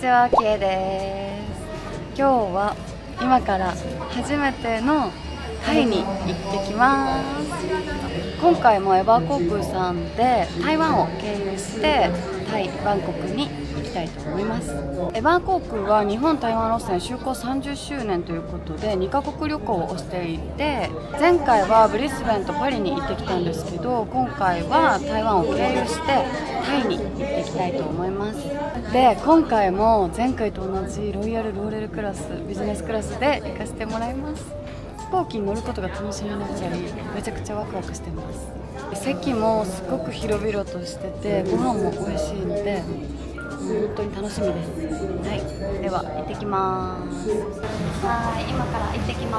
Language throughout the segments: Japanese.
ちは、きえです。今日は今から初めてのタイに行ってきます。今回もエバー航空さんで台湾を経由してタイ・バンコクに行きたいと思います。エバー航空は日本台湾路線就航30周年ということで2カ国旅行をしていて、前回はブリスベンとパリに行ってきたんですけど、今回は台湾を経由してタイに行っていきたいと思います。で、今回も前回と同じロイヤルローレルクラス、ビジネスクラスで行かせてもらいます。飛行機に乗ることが楽しみなぐらいめちゃくちゃワクワクしてます。席もすごく広々としてて、ご飯も美味しいので本当に楽しみです。はい、では行ってきます。はい、今から行ってきます。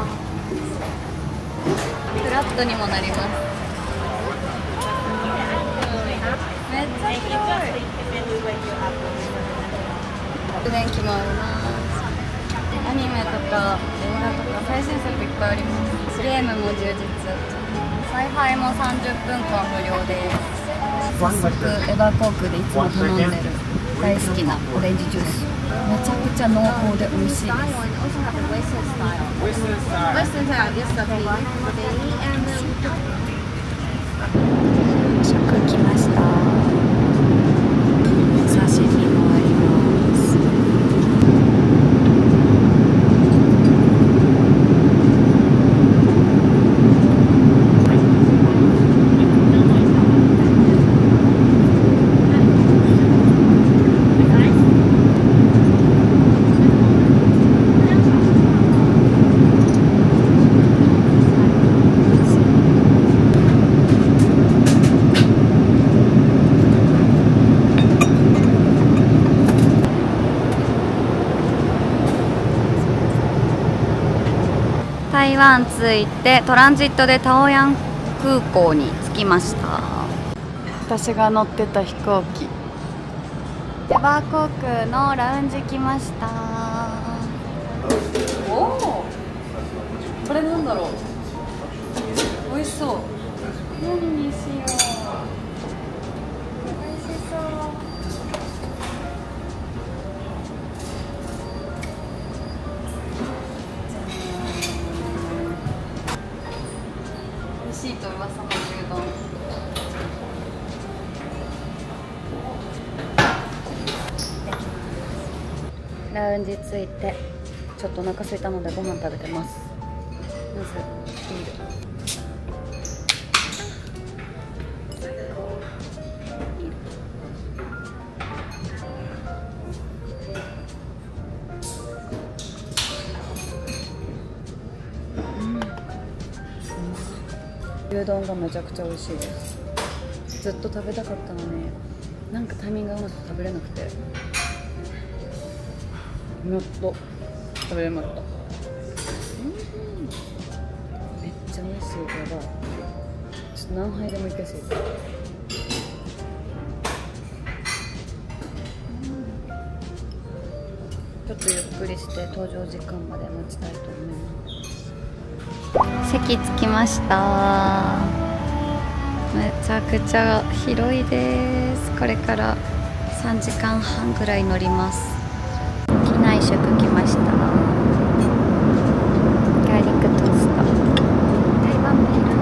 フラットにもなります。めっちゃ広い。充電器もあります。アニメとか映画とか最新作いっぱいあります。ゲームも充実。Wi-Fi も30分間無料です。早速エバー航空でいつも頼んでる大好きなオレンジジュース、めちゃくちゃ濃厚で美味しいです。食来ました。刺身もあります。台湾着いてトランジットでタオヤン空港に着きました。私が乗ってた飛行機、エバー航空のラウンジ来ました。おお、これなんだろう。美味しそう。何にしよう。美味しそう。美味しいと噂の牛丼。ラウンジ着いてちょっとお腹空いたのでご飯食べてます。まずビール。牛丼がめちゃくちゃ美味しいです。ずっと食べたかったのに、なんかタイミングがうまく食べれなくて、やっと食べれました。めっちゃ美味しい。やばい。ちょっと何杯でもいけそう。ちょっとゆっくりして搭乗時間まで待ちたいと思います。席着きました。めちゃくちゃ広いです。これから3時間半ぐらい乗ります。機内食来ました。ガーリックトースト、台湾ビール。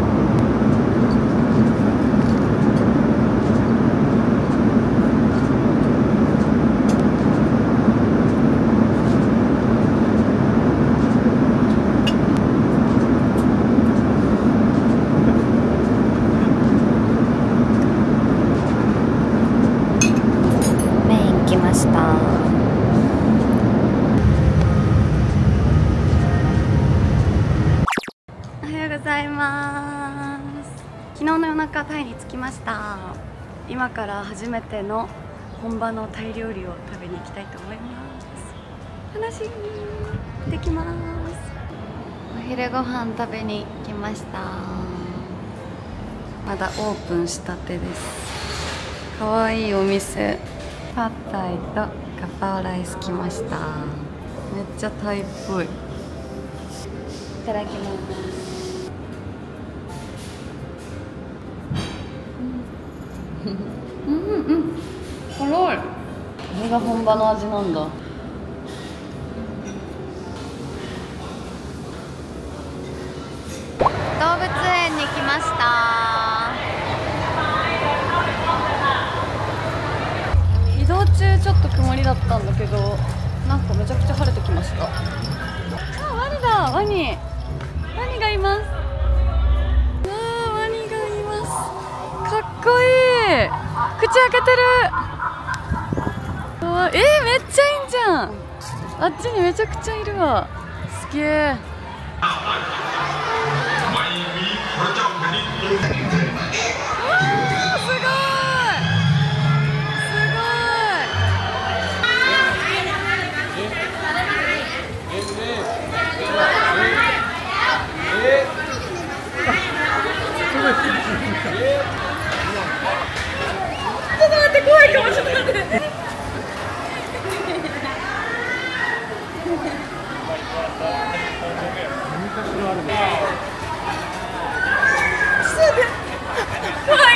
昨日の夜中タイに着きました。今から初めての本場のタイ料理を食べに行きたいと思います。楽しみ。できます。お昼ご飯食べに来ました。まだオープンしたてです。かわいいお店。パッタイとガパオライス来ました。めっちゃタイっぽい。いただきます。辛い。 れが本場の味なんだ。動物園に来ました。移動中ちょっと曇りだったんだけど、なんかめちゃくちゃ晴れてきました。あ、ワニだ、ワニがいます。ワニがいます。かっこいい。口開けてる。めっちゃいいんじゃん。あっちにめちゃくちゃいるわ。すげえ。ちょっと待って、怖いかも。ちょっと待って。怖い。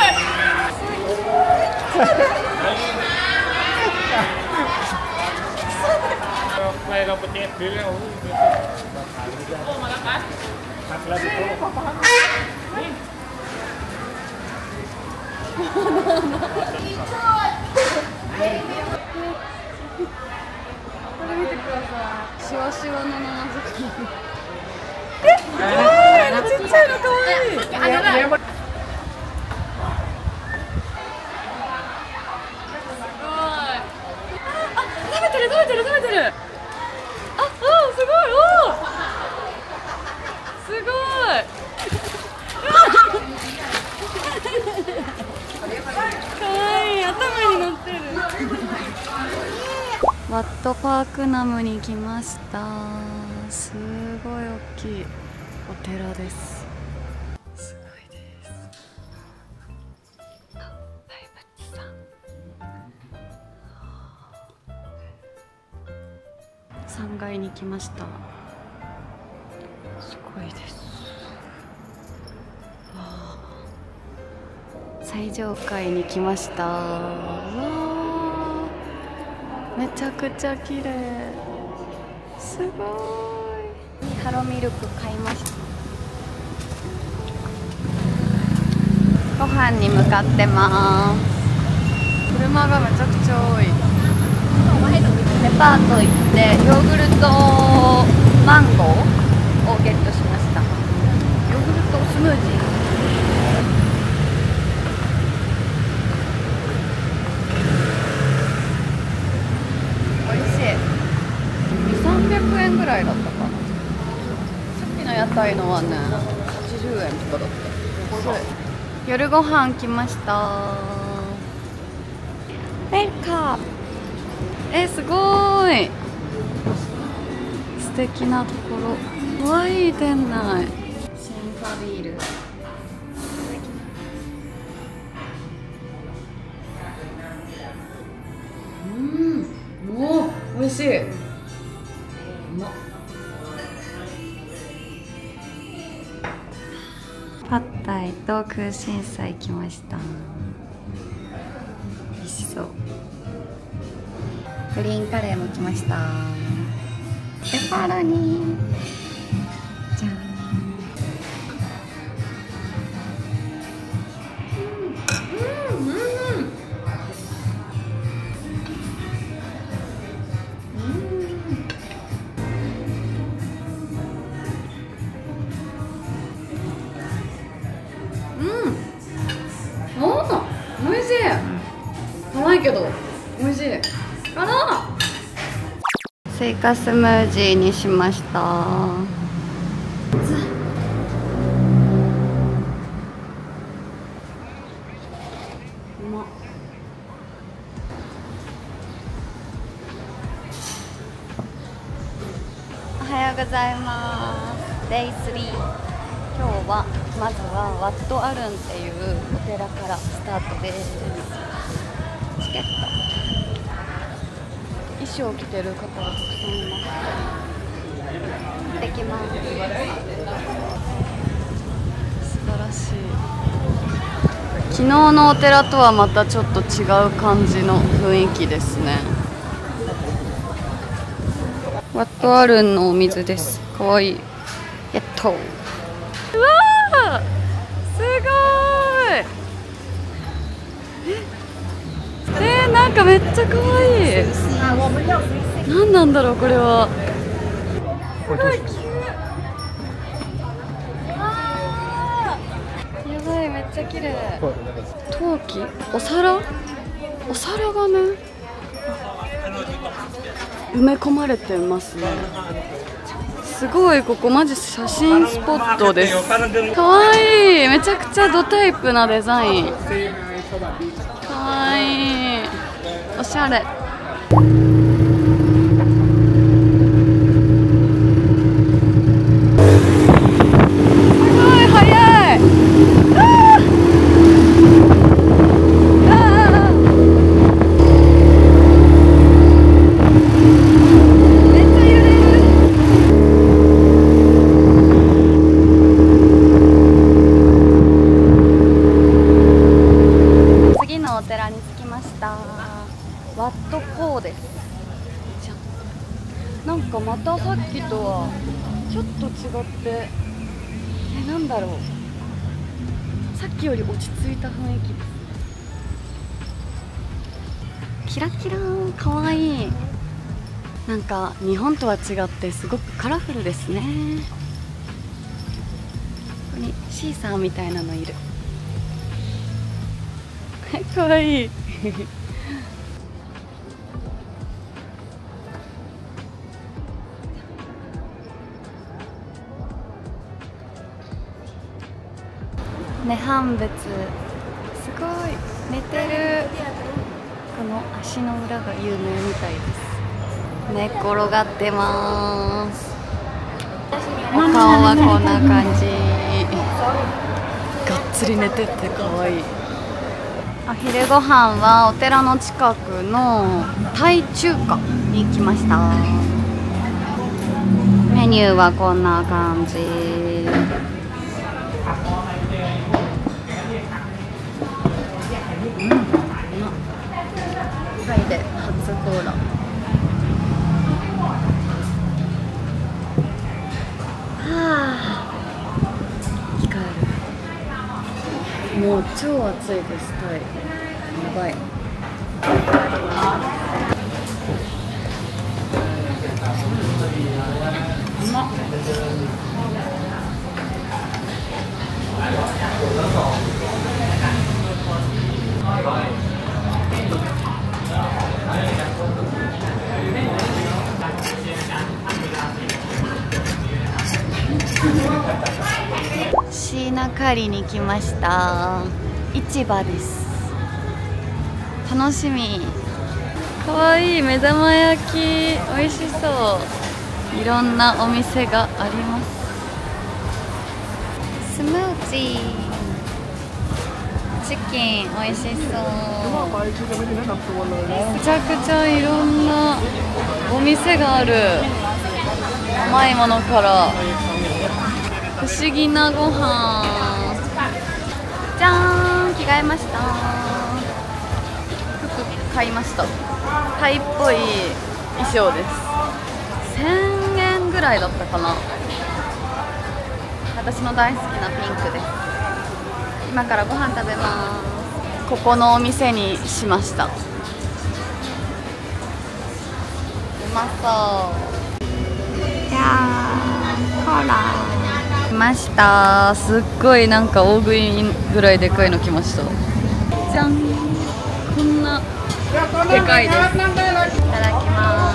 これ見てください。シワシワのナナズキ。かわいい。ちっちゃいのかわいい。すごい。食べてる。すごい。すごい。かわいい。頭に乗ってる。ワットパークナムに来ました。すごい大きいお寺です。すごいです。大仏さん。3階に来ました。すごいです。最上階に来ました。めちゃくちゃ綺麗。すごい。ハロミルク買いました。ご飯に向かってます。車がめちゃくちゃ多い。デパート行ってヨーグルトマンゴーをゲットしました。ヨーグルトスムージー。200、300円ぐらいだったかな。さっきの屋台のはね、80円とかだった。安い。夜ご飯来ました。ウェルカム。すごーい。素敵なところ。かわいい店内。シンファビール。おー、美味しい。パッタイと空心菜来ました。美味しそう。グリーンカレーも来ました。ペパロニじゃん。おいしい。辛いけどおいしい。辛い。スイカスムージーにしました。おはようございます。デイ3。今日はまずはワットアルンっていうお寺からスタートです。チケット。衣装を着てる方がたくさんいます。行ってきます。素晴らしい。 昨日のお寺とはまたちょっと違う感じの雰囲気ですね。ワットアルンのお水です。かわいい。やっと。うわー、すごい。なんかめっちゃかわいい。何なんだろうこれは。やばい、めっちゃ綺麗。陶器、お皿がね埋め込まれてますね。すごい、ここマジ写真スポットです。かわいい、めちゃくちゃドタイプなデザイン。かわいい、おしゃれ。ワットポーです。なんかまたさっきとはちょっと違って、なんだろう、さっきより落ち着いた雰囲気です。キラキラー、かわいい。なんか日本とは違ってすごくカラフルですね。ここにシーサーみたいなのいる。かわいい。涅槃仏、すごい寝てる。この足の裏が有名みたいです。寝っ転がってます。お顔はこんな感じ。がっつり寝ててかわいい。お昼ご飯はお寺の近くのタイ中華に来ました。メニューはこんな感じ。タイで初コーラ。生き返る。もう超暑いです。タイやばい。うまっ。シーナカリに来ました。市場です。楽しみ。かわいい目玉焼き、美味しそう。いろんなお店があります。スムージー、チキン美味しそう。めちゃくちゃいろんなお店がある。甘いものから不思議なご飯。じゃーん、着替えました。服買いました。タイっぽい衣装です。1000円ぐらいだったかな。私の大好きなピンクです。今からご飯食べます。ここのお店にしました。うまそう。じゃーん、ほら来ました。すっごいなんか大食いぐらいでかいの来ました。じゃん、こんなでかいです。いただきます。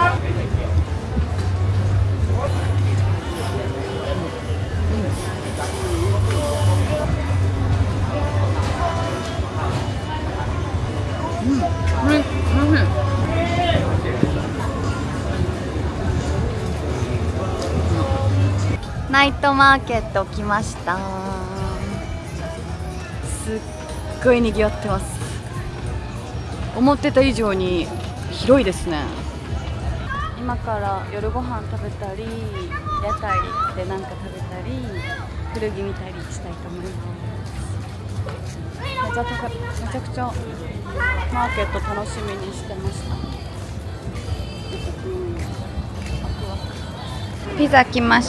ナイトマーケット来ました。すっごい賑わってます。思ってた以上に広いですね。今から夜ご飯食べたり、屋台で何か食べたり、古着見たりしたいと思います。 めちゃくちゃマーケット楽しみにしてました。ピザ来ました。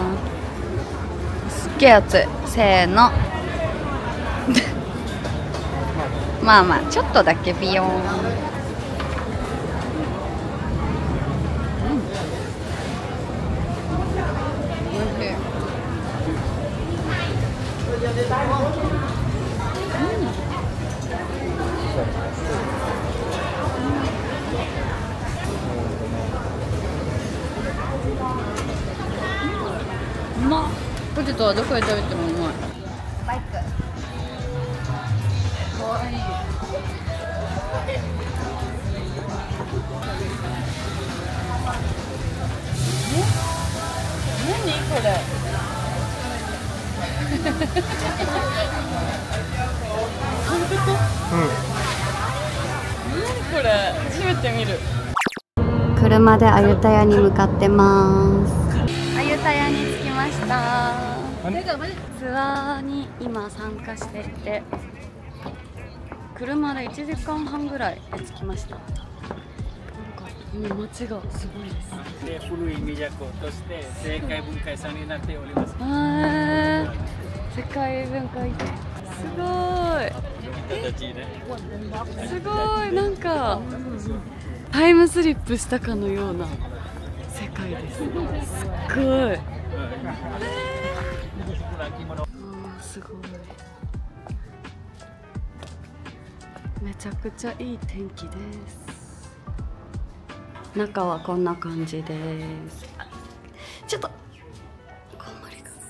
すっげえ熱い。せーの。まあまあちょっとだけビヨーン。うまっ。ポテトはどこで食べてもうまい。バイクかわいい。何これ。本当？何これ、初めて見る。車でアユタヤに向かってます。アユタヤに着きました。ツアーに今参加していて、車で1時間半ぐらいで着きました。なんかもう街がすごいです。古い都として世界文化遺産になっております。世界文化遺産。すごい。すごい、なんかタイムスリップしたかのような世界です。すっごい。すごい。めちゃくちゃいい天気です。中はこんな感じです。ちょっとこんまりが。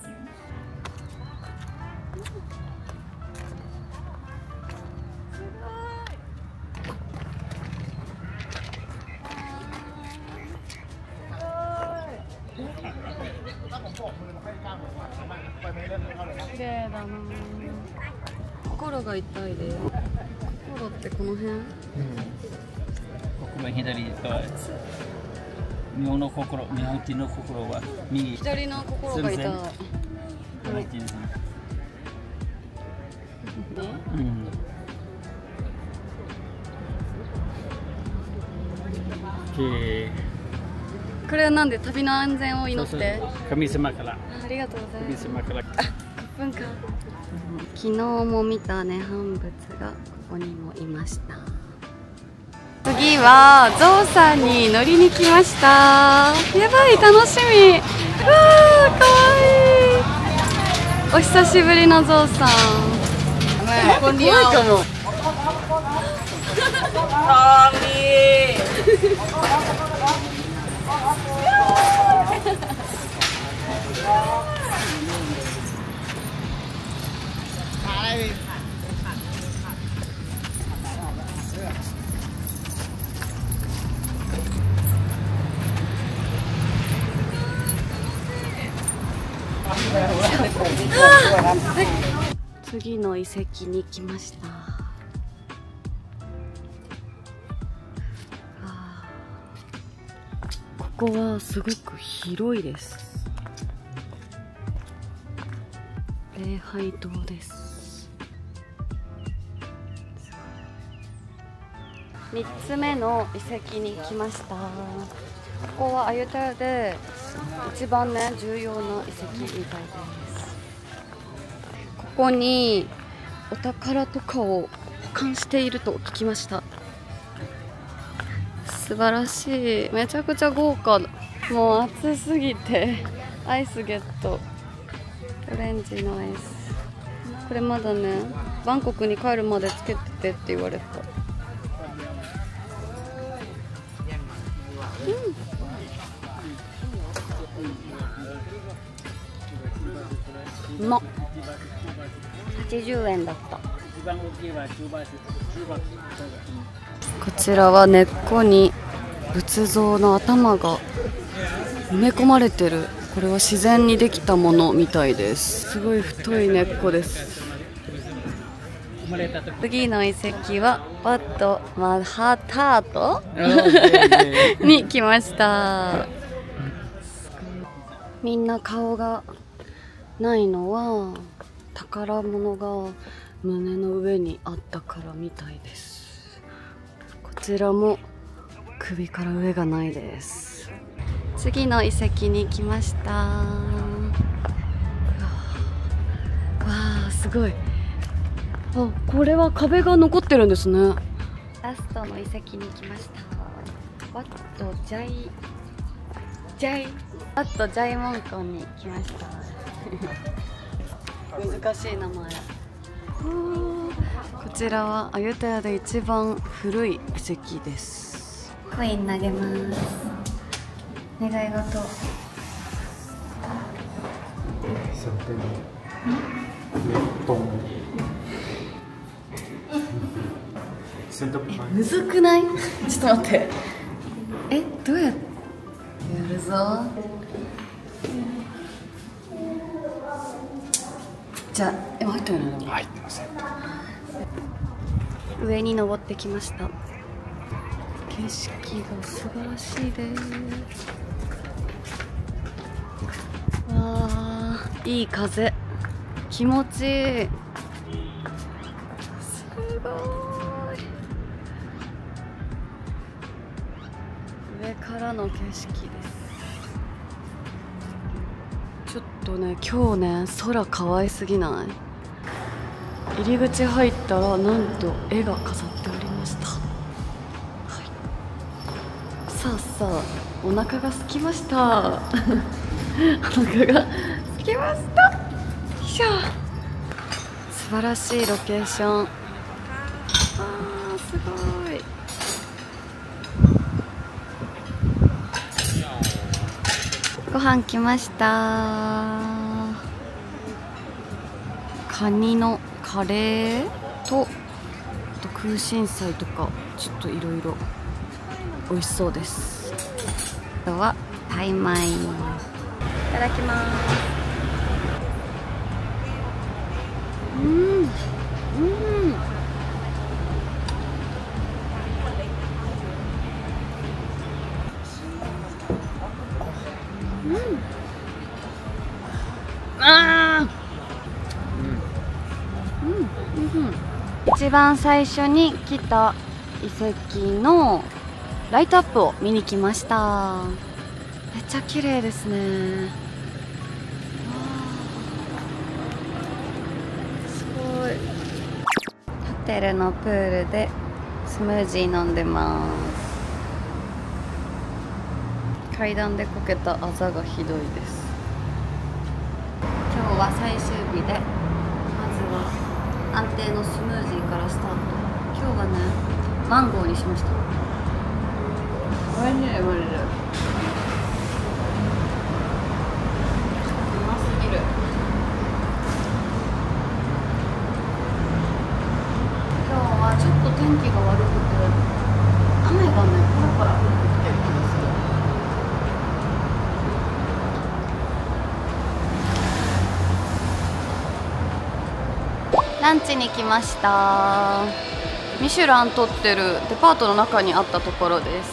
綺麗だな。心が痛いで。心ってこの辺？ここが左側です。日本の心、日本人の心は右。 左の心が痛い。これはなんで旅の安全を祈って。 神様から。 ありがとうございます。 神様から。 古墳か。昨日も見た涅槃仏がここにもいました。次はゾウさんに乗りに来ました。やばい、楽しみ。うわー、かわいい。お久しぶりのゾウさん。こんにちは。かわいい。次の遺跡に来ました。ここはすごく広いです。礼拝堂です。3つ目の遺跡に来ました。ここはアユタヤで一番ね重要な遺跡みたいです。ここにお宝とかを保管していると聞きました。素晴らしい。めちゃくちゃ豪華。もう暑すぎてアイスゲット。オレンジのアイス。これまだねバンコクに帰るまでつけててって言われた。うまっ。80円だった。こちらは根っこに仏像の頭が埋め込まれてる。これは自然にできたものみたいです。すごい太い根っこです。次の遺跡はワット・マハタートに来ました。みんな顔がないのは宝物が胸の上にあったからみたいです。こちらも首から上がないです。次の遺跡に来ました。わあ、すごい。あ、これは壁が残ってるんですね。ラストの遺跡に来ました。ワットジャイモンコンに来ました。難しい名前。こちらはアユタヤで一番古い遺跡です。コイン投げます。願い事。むずくない？ちょっと待って。どうやってやるぞ。じゃあ、今入ったよね。 入ってません。 上に登ってきました。景色が素晴らしいです。わあ、いい風。気持ちいい。すごい。上からの景色です。ちょっとね、今日ね、空可愛すぎない？入り口入ったらなんと絵が飾っておりました。はい、さあさあ、お腹が空きました。お腹が空きました。よいしょ。素晴らしいロケーション。すごい。ご飯来ました。カニのカレーと、あと空心菜とかちょっといろいろ美味しそうです。あとはタイ米。いただきます。一番最初に来た遺跡のライトアップを見に来ました。めっちゃ綺麗ですね。すごい。ホテルのプールでスムージー飲んでます。階段でこけたあざがひどいです。今日は最終日で、まずは安定のスムージーからスタート。今日はね、マンゴーにしました。おいしい、マジで。うますぎる。今日はちょっと天気が悪くて、雨がね、パラパラ降ってきてる気がする。ランチに来ました。ミシュラン取ってるデパートの中にあったところです。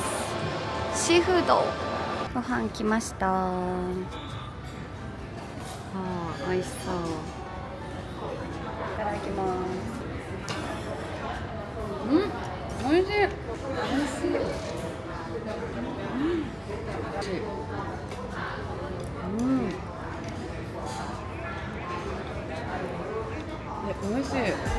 シーフードご飯来ました。美味しそう。いただきます。美味しい。美味しい。美味しい。美味しい。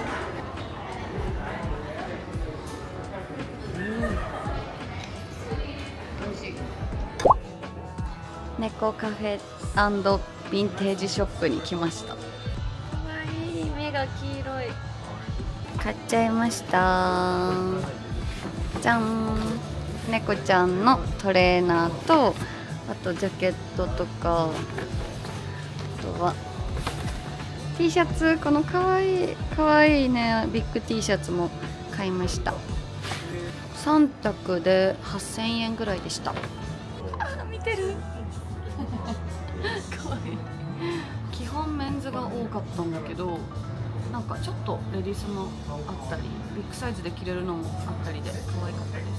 猫カフェ&ヴィンテージショップに来ました。かわいい。目が黄色い。買っちゃいました。じゃん。猫ちゃんのトレーナーと、あとジャケットとか、あとはT シャツ。このかわいいね、ビッグ T シャツも買いました。3択で8000円ぐらいでした。見てる。かわいい。基本メンズが多かったんだけど、なんかちょっとレディースもあったり、ビッグサイズで着れるのもあったりで可愛かったです。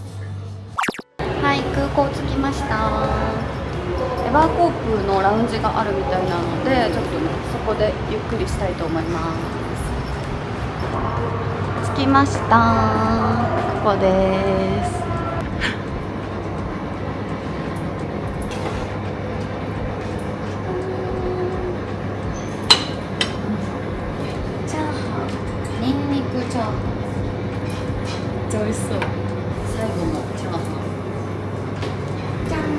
はい、空港着きました。エバー航空のラウンジがあるみたいなので、ちょっとね、そこでゆっくりしたいと思います。 着きました。ここです。チャーハン、ニンニクチャーハン。めっちゃ美味しそう。最後のチャーハン。じゃん。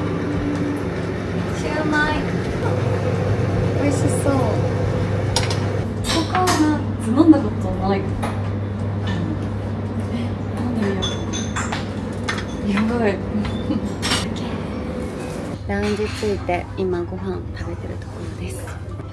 シューマイ。美味しそう。ココナッツ飲んだことない。やばい。ラウンジ着いて今ご飯食べてるところです。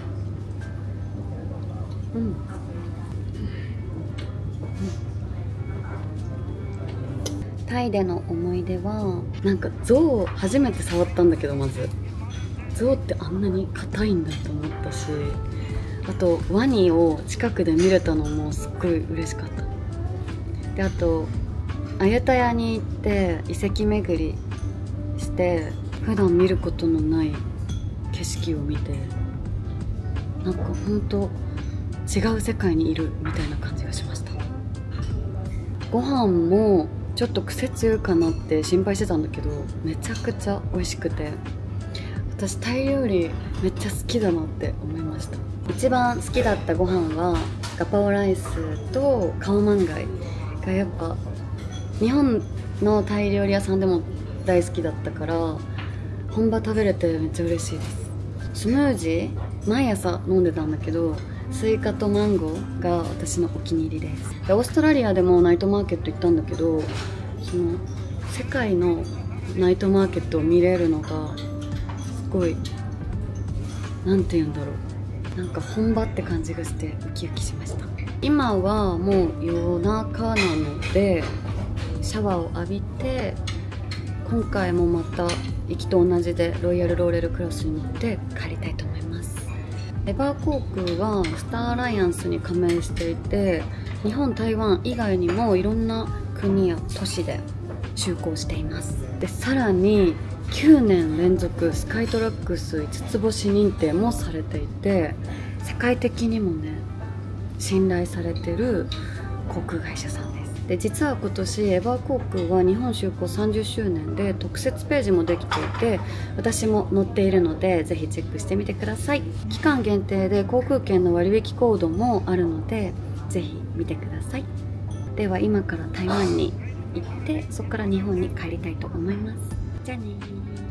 タイでの思い出はなんか象を初めて触ったんだけど、まず象ってあんなに硬いんだと思ったし、あとワニを近くで見れたのもすっごい嬉しかった。で、あとアユタヤに行って遺跡巡りして普段見ることのない景色を見て、なんかほんと違う世界にいるみたいな感じがしました。ご飯もちょっと癖強いかなって心配してたんだけど、めちゃくちゃ美味しくて、私タイ料理めっちゃ好きだなって思いました。一番好きだったご飯はガパオライスとカオマンガイがやっぱ日本のタイ料理屋さんでも大好きだったから、本場食べれてめっちゃ嬉しいです。スムージー毎朝飲んでたんだけど、スイカとマンゴーが私のお気に入りです。でオーストラリアでもナイトマーケット行ったんだけど、その世界のナイトマーケットを見れるのがすごい、なんて言うんだろう、なんか本場って感じがしてウキウキしました。今はもう夜中なのでシャワーを浴びて、今回もまた行きと同じでロイヤルローレルクラスに乗って帰りたいと思います。エバー航空はスターアライアンスに加盟していて、日本、台湾以外にもいろんな国や都市で就航しています。でさらに9年連続スカイトラックス5つ星認定もされていて、世界的にもね信頼されてる航空会社さんです。で実は今年エバー航空は日本就航30周年で特設ページもできていて、私も載っているのでぜひチェックしてみてください。期間限定で航空券の割引コードもあるのでぜひ見てください。では今から台湾に行って、そこから日本に帰りたいと思います。じゃあねー。